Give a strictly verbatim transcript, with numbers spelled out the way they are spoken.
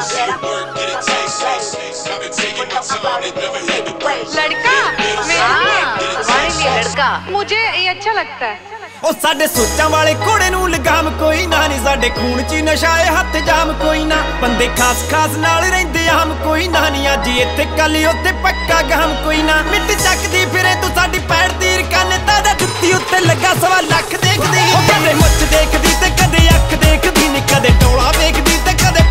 लड़का तुम्हारे लिए लड़का मुझे ये अच्छा लगता है। ओ साडे सोचां वाले घोड़े नूं लगाम कोई ना नी, साडे खून च नशा है हथ जाम कोई ना, बंदे खास खास नाल रहिंदे आम कोई ना नी, अज इत्थे कल उत्थे पक्का गम कोई ना। मिट्टी चकदी फिरे तू साडी पैड़ तीर कन तादा जुत्ती उत्ते लगा सवा लख देखदी, कदे मुछ देखदी ते कदे अख देखदी नी, कदे डोला देखदी ते कदे